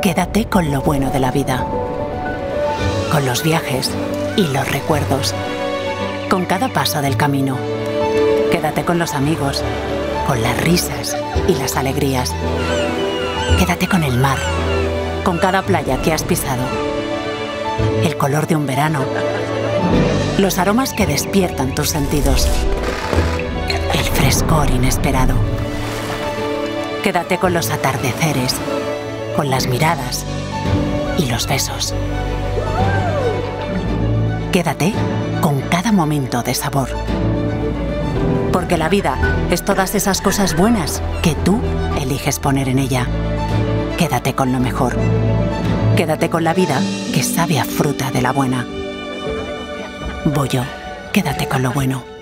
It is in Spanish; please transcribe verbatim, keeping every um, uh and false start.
Quédate con lo bueno de la vida, con los viajes y los recuerdos, con cada paso del camino. Quédate con los amigos, con las risas y las alegrías. Quédate con el mar, con cada playa que has pisado, el color de un verano, los aromas que despiertan tus sentidos, el frescor inesperado. Quédate con los atardeceres, con las miradas y los besos. Quédate con cada momento de sabor. Porque la vida es todas esas cosas buenas que tú eliges poner en ella. Quédate con lo mejor. Quédate con la vida que sabe a fruta de la buena. Bollo, quédate con lo bueno.